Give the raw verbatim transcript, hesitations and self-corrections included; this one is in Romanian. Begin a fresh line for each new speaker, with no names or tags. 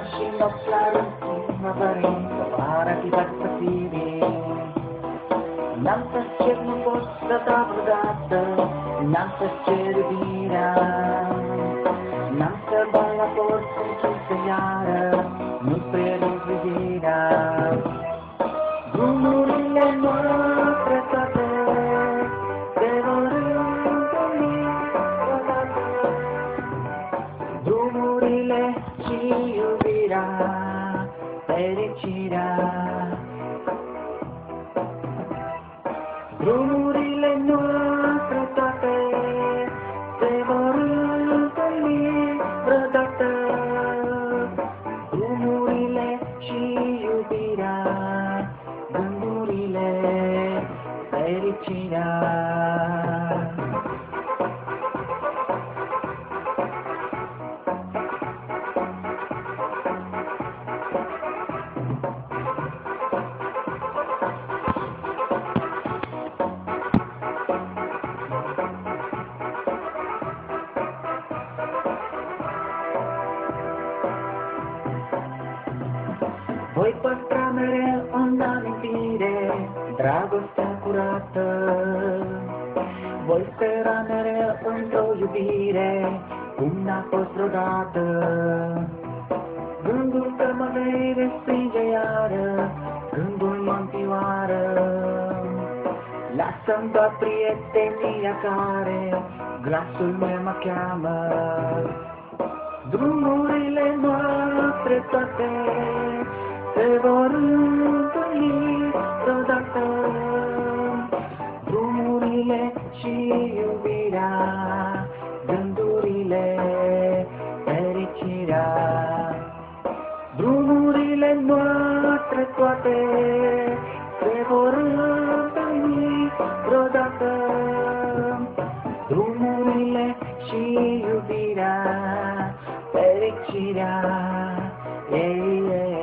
și nopți la rând, primăvării, afară chivat păsire. N-am să-ți cer, nu pot să dau vreodată, n-am să-ți cer iubirea. N-am să bat la porți închise iară, nu-ți prelung privirea. Drumurile noastre toate se vor întâlni odată. Drumurile și iubirea, fericirea. Drumurile noastre toate se vor întâlni vreodată. Drumurile și iubirea, gândurile, fericirea. Voi păstra mereu în amintire dragostea curată. Voi spera mereu într-o iubire cum n-a fost vreodată. Gândul că mă vei respinge iară, gândul mă împioară. Lasă-mi doar prietenia care glasul meu mă cheamă. Drumurile noastre toate se vor întâlni vreodată. Drumurile și iubirea, gândurile, fericirea. Drumurile noastre toate se vor întâlni vreodată. Drumurile și iubirea, fericirea. Yeah, yeah.